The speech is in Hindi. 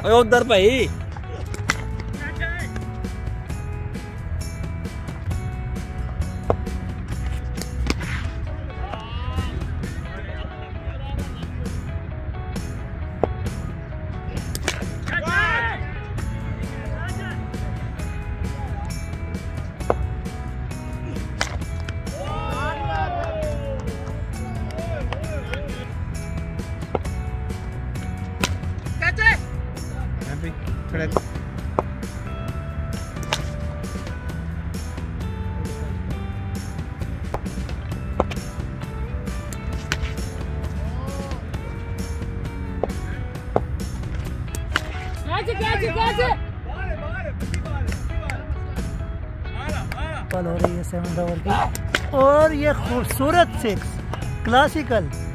उधर भाई खड़े बॉल हो रही है 7 ओवर की और ये खूबसूरत 6 क्लासिकल